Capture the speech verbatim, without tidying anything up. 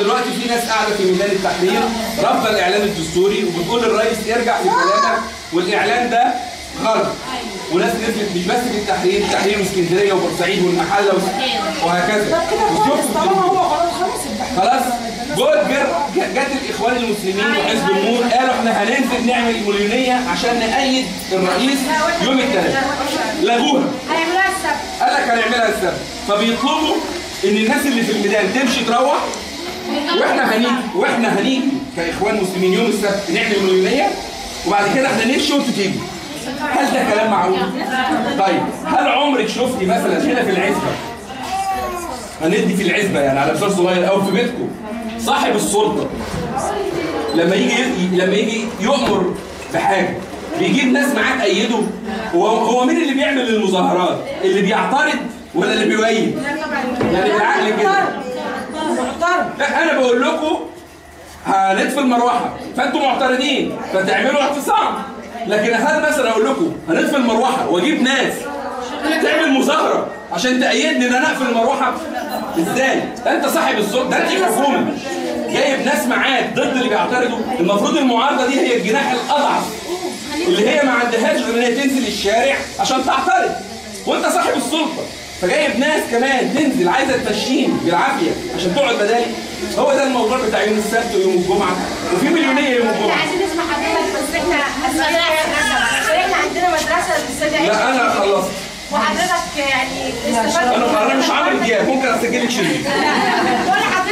دلوقتي في ناس قاعده في ميدان التحرير رافضه الاعلان الدستوري وبتقول للرئيس ارجع في كلامك والاعلان ده غلط. وناس نزلت مش بس في التحرير، التحرير واسكندريه وبورسعيد والمحله وهكذا. خلاص جت الاخوان المسلمين وحزب النور قالوا احنا هننزل نعمل مليونيه عشان نأيد الرئيس يوم الثلاثاء. لغوها. هنعملها السبت. قال لك هنعملها السبت، فبيطلبوا ان الناس اللي في الميدان تمشي تروح واحنا هنيجي واحنا هنيجي كاخوان مسلمين يوم السبت نعمل مليونيه وبعد كده احنا نمشي وانتوا تيجوا. هل ده كلام معقول؟ طيب هل عمرك شفتي مثلا هنا في العزبه، هندي في العزبه يعني على مثال صغير او في بيتكم، صاحب السلطه لما يجي لما يجي يؤمر بحاجه بيجيب ناس معاه تأيده؟ هو هو مين اللي بيعمل المظاهرات؟ اللي بيعترض ولا اللي بيؤيد؟ يعني بالعقل كده. لا انا بقول لكم هنطفي المروحه فانتوا معترضين فتعملوا اعتصام، لكن هل مثلا اقول لكم هنطفي المروحه واجيب ناس تعمل مظاهره عشان تأيدني ان انا اقفل المروحه؟ ازاي؟ ده انت صاحب السلطه، ده انت الحكومه جايب ناس معاك ضد اللي بيعترضوا. المفروض المعارضه دي هي الجناح الاضعف اللي هي ما عندهاش غير ان هي تنزل الشارع عشان تعترض، وانت صاحب السلطه فجايب ناس كمان تنزل عايزه تمشيهم بالعافيه عشان تقعد بدالي. هو ده الموضوع بتاع يوم السبت ويوم الجمعه، وفي مليونيه يوم الجمعه. عايزين نسمع حضرتك بس احنا احنا عندنا مدرسه الاستاذ. لا انا خلصت. وحضرتك يعني استفدت. انا انا مش عامل دقيقه، ممكن اسجل لك شريط.